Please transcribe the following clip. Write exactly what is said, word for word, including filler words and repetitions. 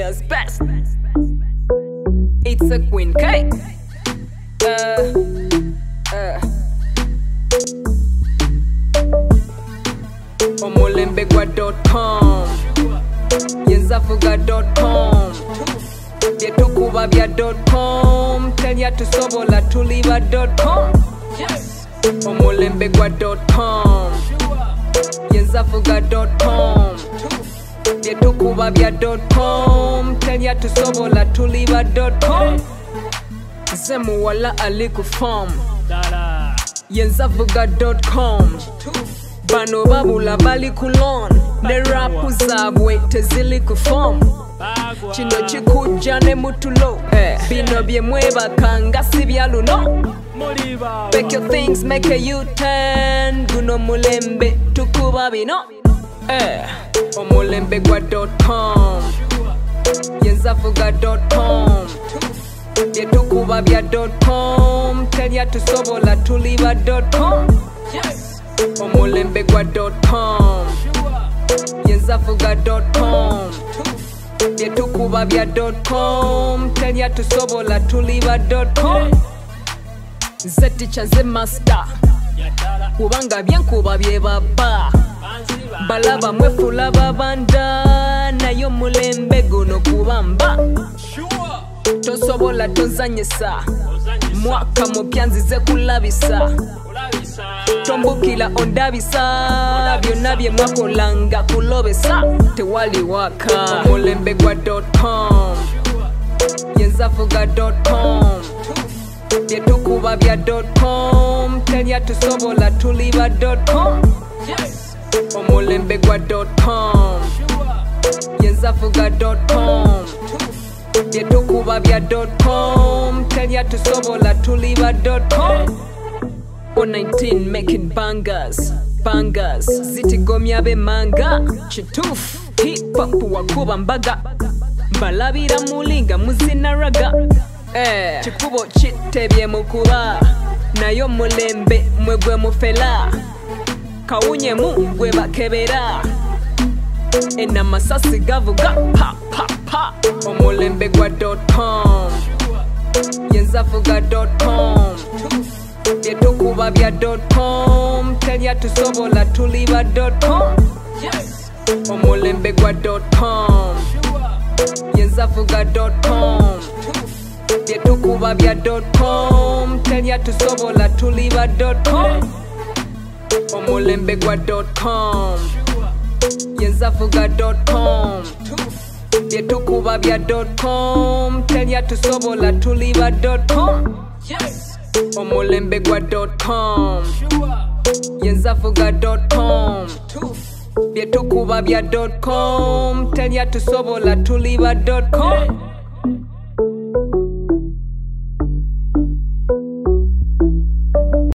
Australia's best. It's a queen cake. Uh, uh. omulembe dot com, yenze avuga dot com, tukuba dot com, teli atusobola tuli dot com. omulembe dot com, yenze avuga dot com, tukuba dot com, teli atusobola tuli dot com. Nze muwala ali ku farm, yenze avuga dot com. Bano babula bali ku lawn, ne rapu zaabwe tezili ku form. Kino kikujja ne mutulo, bino bye mwebakanga si bya luno. Make your things, make a U-turn. Guno mulembe tukuba bino. omulembe dot com, yenze avuga dot com, tukuba dot com, teli atusobola tuli dot com. omulembe dot com, yenze avuga dot com, tukuba dot com, teli atusobola tuli dot com. Nze teacher nze master, kubanga byenkuba bye baba, balaba mwefula babanda, naye omulembe guno kubamba. Tosobola tozanyisa, mwaka mupya nzize kulabisa, tombukila ondabisa, byonna bye mwakolanga kulobesa tewali waka. omulembe dot com, yenze avuga dot com, tukuba dot com, teli atusobola tuli dot com. omulembe dot com, yenze avuga dot com, tukuba dot com, teli atusobola tuli dot com. oh nineteen making bangers, bangers zitigomya bemanga, kituufu hip hop wakuba mbaga, balabira mulinga muzina raga. Eh, kikubo kitebye mukuba, naye omulembe mwe gwe mufela, kawunye mu gwe bakebera, ena masasi gavuga pa pa pa. omulembe dot com, yenze avuga dot com, tukuba dot com, teli atusobola tuli dot com. omulembe dot com, yenze avuga dot com, tukuba dot com, teli atusobola tuli dot com. omulembe dot com, yenze avuga dot com, tukuba dot com, teli atusobola tuli dot com. omulembe dot com, yenze avuga dot com, tukuba dot com, teli atusobola tuli dot com.